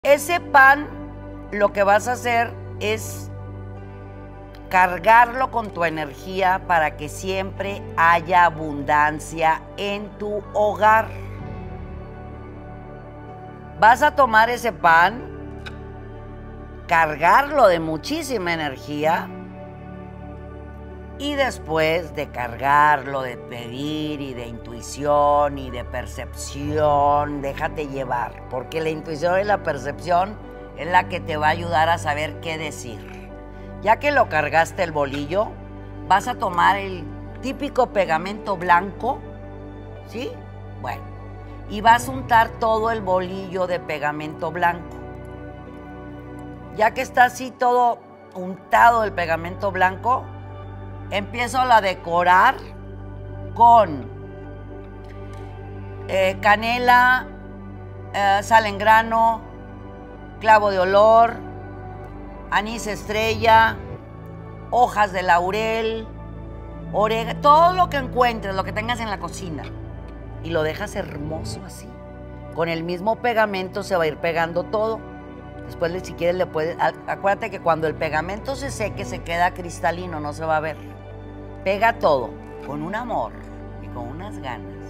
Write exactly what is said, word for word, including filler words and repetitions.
Ese pan, lo que vas a hacer es cargarlo con tu energía para que siempre haya abundancia en tu hogar. Vas a tomar ese pan, cargarlo de muchísima energía y después de cargarlo, de pedir y de intuición y de percepción, déjate llevar, porque la intuición y la percepción es la que te va a ayudar a saber qué decir. Ya que lo cargaste el bolillo, vas a tomar el típico pegamento blanco, ¿sí? Bueno, y vas a untar todo el bolillo de pegamento blanco. Ya que está así todo untado el pegamento blanco, empiezo a decorar con eh, canela, eh, sal en grano, clavo de olor, anís estrella, hojas de laurel, orégano, todo lo que encuentres, lo que tengas en la cocina. Y lo dejas hermoso así. Con el mismo pegamento se va a ir pegando todo. Después, si quieres, le puedes... Acuérdate que cuando el pegamento se seque, se queda cristalino, no se va a ver. Pega todo con un amor y con unas ganas.